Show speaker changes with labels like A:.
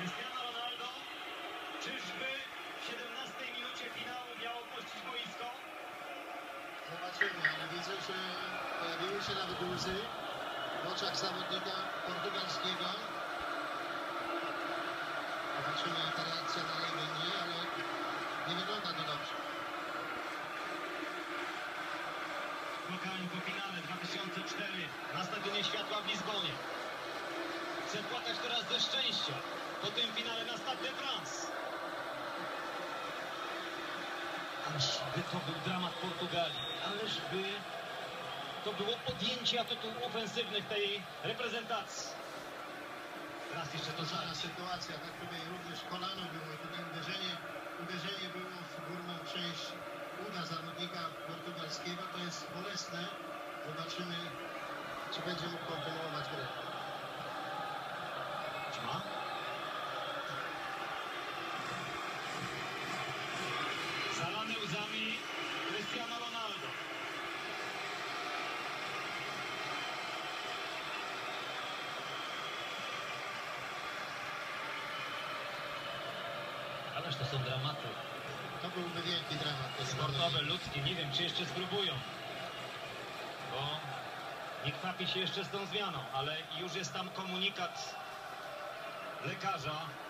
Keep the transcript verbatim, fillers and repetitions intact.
A: Cristiano Ronaldo. Czyżby w siedemnastej minucie finału miał opuścić boisko?
B: Zobaczymy, ale widzę, że pojawiły się nawet łzy w oczach zawodnika portugalskiego. Zobaczymy, jak ta reakcja dalej będzie, ale nie wygląda to dobrze.
A: Spotkaniu po finale dwa tysiące cztery na Stadionie Światła w Lizbonie. Chcę płakać teraz ze szczęścia po tym finale na Stade de France. Ależ by to był dramat Portugalii. Ależ by to było podjęcie atutu ofensywnych tej reprezentacji. Raz jeszcze to
B: Żadna
A: zaraz.
B: sytuacja, tak tutaj również kolano było, tutaj uderzenie, uderzenie było w górną część uda zawodnika portugalskiego, to jest bolesne. Zobaczymy, czy będzie mógł kontynuować grę.
A: Ćma. Zalany łzami Cristiano Ronaldo. Ależ to są dramaty.
B: To byłby wielki dramat. To
A: Sportowe, ludzkie, nie wiem, czy jeszcze spróbują. Bo nie kwapi się jeszcze z tą zmianą, ale już jest tam komunikat lekarza,